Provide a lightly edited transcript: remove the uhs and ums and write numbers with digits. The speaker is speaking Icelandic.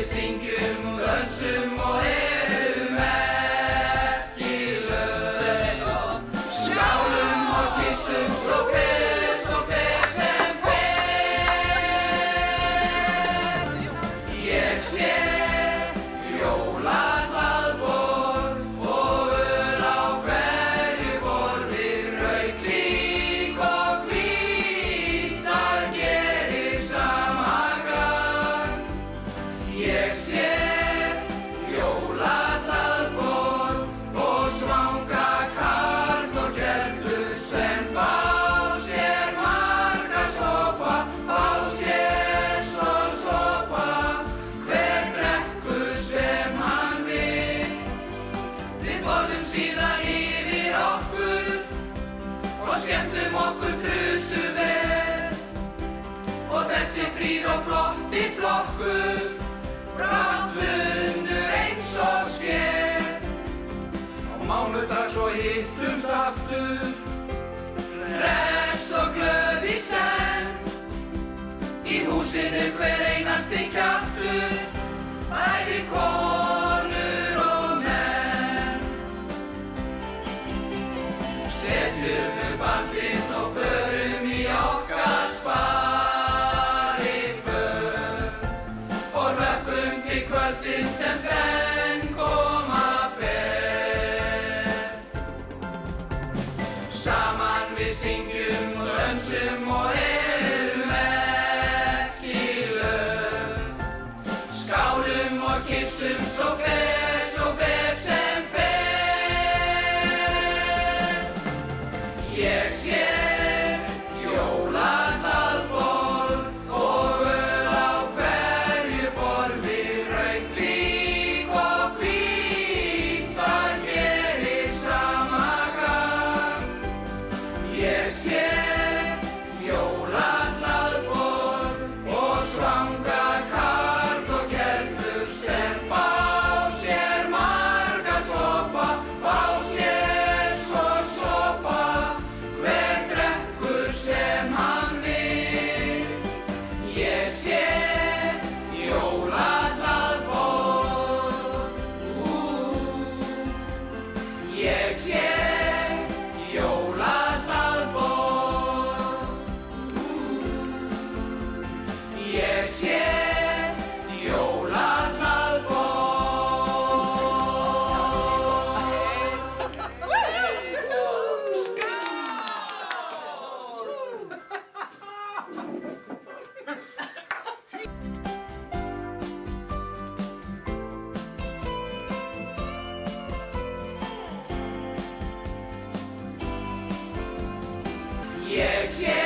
syngjum, dönsum og erum ekki lög. Skálum og kyssum svo fer sem fer. Ég sé jólahlaðborð og öl á hverju borði, rautt, lík og hvítt, það gerir sama gagn. Ég sé jólahlaðborð og svanga karl og skellur sem fá sér marga sopa, fá sér svo sopa, hver drekkur sem hann vill. Við borðum síðan yfir okkur og skemmtum okkur frusuvel, og þessi fríð og flotti flokkur brátt þunnur eins og sker. Á mánudag svo hittumst aftur, hress og glöð í senn. Í húsinu hver einasti kjaftur, bæði konur og menn. Setjum upp andlit og förum í okkar spariföt og hlökkum til kvöldsins sem senn koma fer. Saman við syngjum og dönsum og erum ekki lög. Skálum og kyssum svo fer sem fer. Ég sé jólahlaðborð og öl á hverju borði, rautt, lík og hvítt, það gerir sama gagn. Ég sé jólahlaðborð og svanga karl og skellur sem fá sér marga sopa, fá sér svo sopa, hver drekkur sem hann vill. Ég sé jólahlaðborð, ég sé jólahlaðborð, ég sé jólahlaðborð. Ég sé